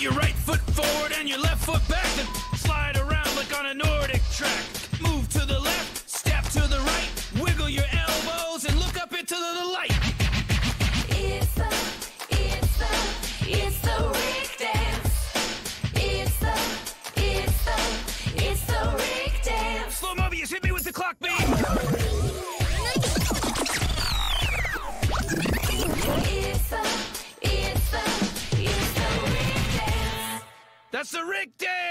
your right foot forward and your left foot back. Then slide around like on a Nordic track. Move to the left, step to the right. Wiggle your elbows and look up into the light. It's the Rick dance. It's the Rick dance. Slow Mobius, hit me with the clock beat. It's the Rick dance. That's the Rick dance.